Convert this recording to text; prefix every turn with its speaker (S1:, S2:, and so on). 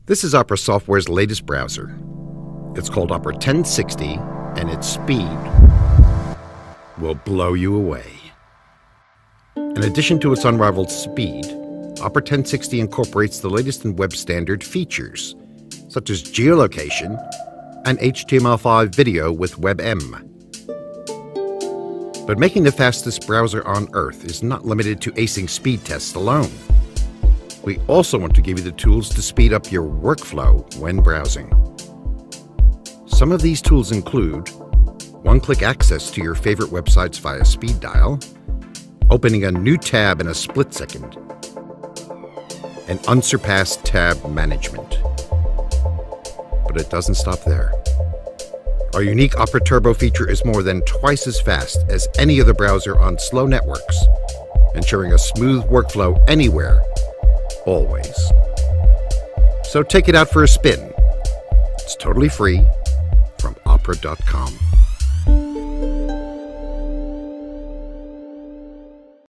S1: This is Opera Software's latest browser. It's called Opera 1060, and its speed will blow you away. In addition to its unrivaled speed, Opera 1060 incorporates the latest in web standard features, such as geolocation and HTML5 video with WebM. But making the fastest browser on Earth is not limited to acing speed tests alone. We also want to give you the tools to speed up your workflow when browsing. Some of these tools include one-click access to your favorite websites via speed dial, opening a new tab in a split second, and unsurpassed tab management. But it doesn't stop there. Our unique Opera Turbo feature is more than twice as fast as any other browser on slow networks, ensuring a smooth workflow anywhere, always. So take it out for a spin. It's totally free from opera.com.